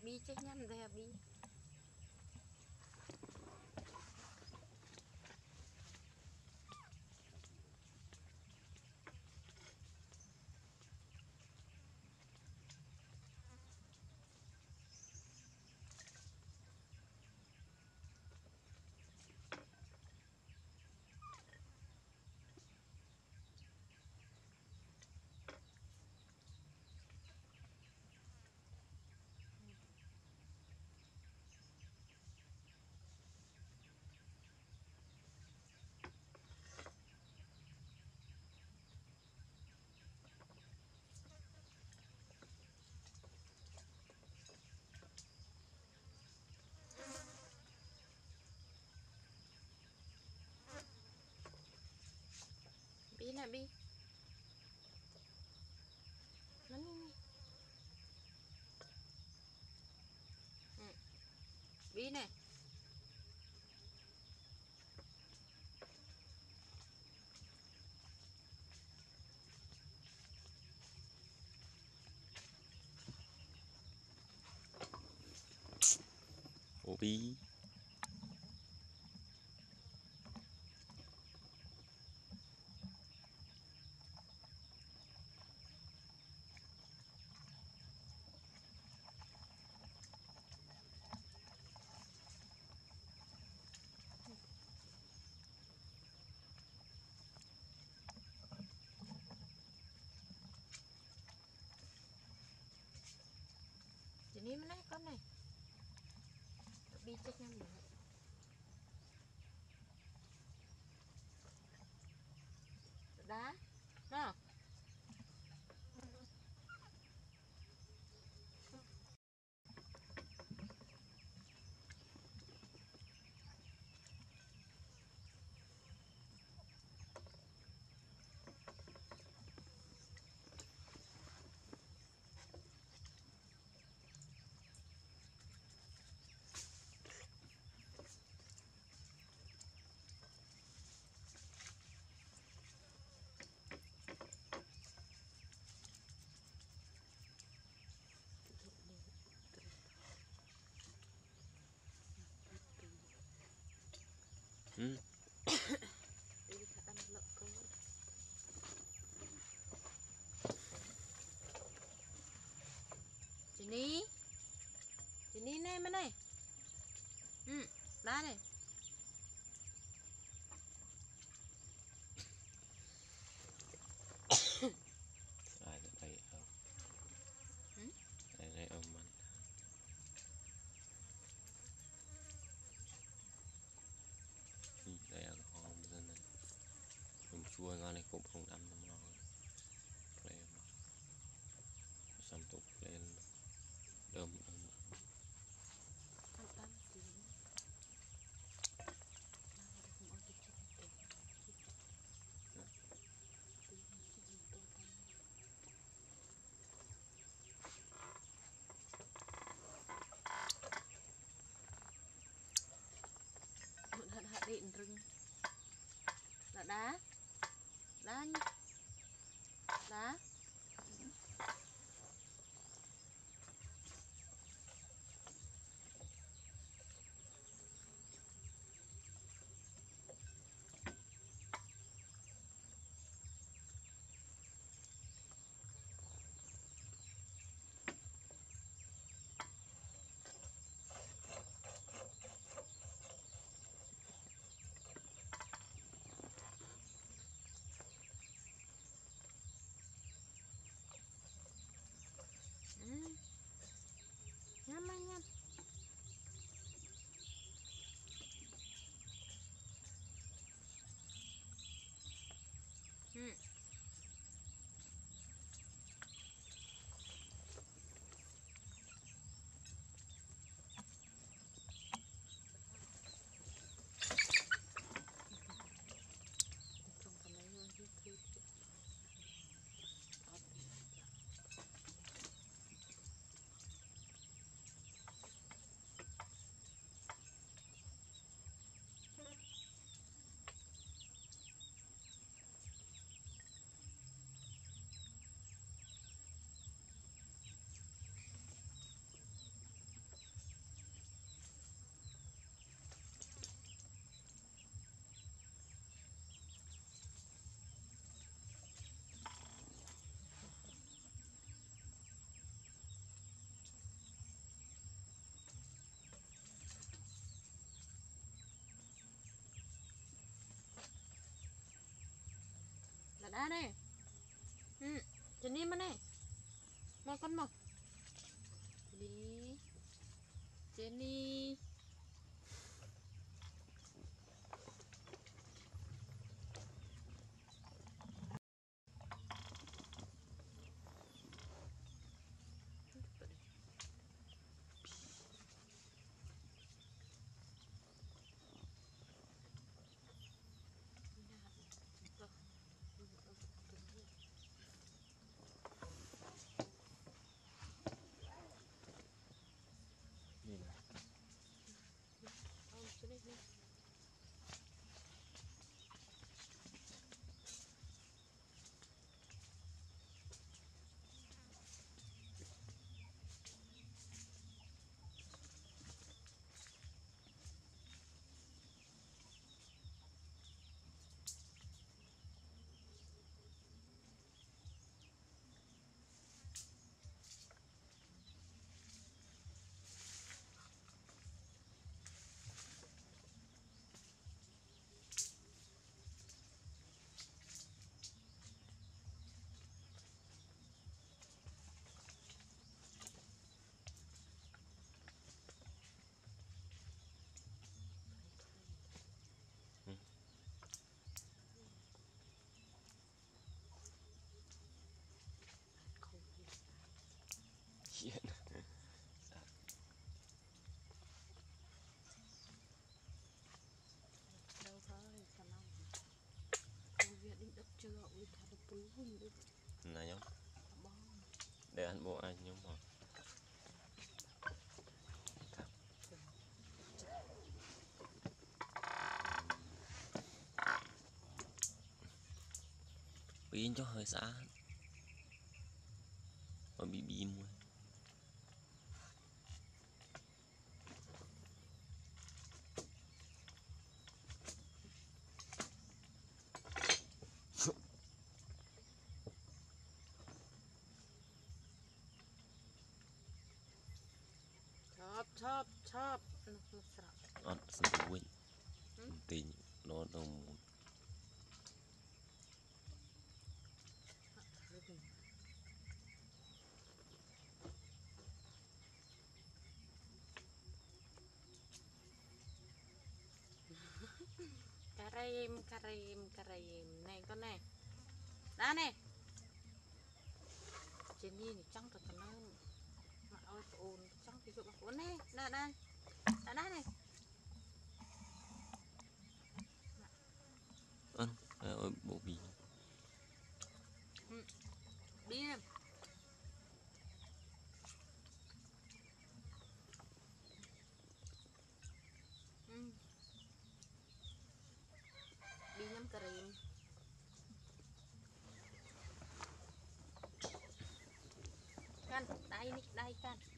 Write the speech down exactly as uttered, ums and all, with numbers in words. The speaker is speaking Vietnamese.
bi chết nhăn đây bi bi nè bi nó đi nè ừ. Bi nè ô bi Jenney mana con này bi chết nhăn nữa đá nó ừ. Jenney Jenney này mà này ừ đá này ai đã thấy không ừ? ai đây ông mình đây là con dân này mình chua ngon này cũng không đâm nó ngon em xong tục lên đơm đơm Thật ra đây. Ừ, Jenney mana? Mau con mau. Đi. Jenney. Nhìn này. Oh, Jenney ni. Hiện. Đâu thôi, còn năm. Công việc định đất chưa, ui thật là bún hùng đi. Này nhá. Bom. Để ăn bộ anh nhưng mà pin cho hơi xa mà bị bị mua Chop, chop, chop. Nó nó sặc. ăn sẵn quên tình nó đồng Karim, Karim, Karim. Này con này. Ra này. Jenney này trắng thật nó. Mà ơi ồn trắng thì dụng ổn này. Nè đây. Đã đây này. ăn ơi bộ bì Ừ. Đi em. Ừ. Đi nhắm Karim. Kan, đây đi, đây kan.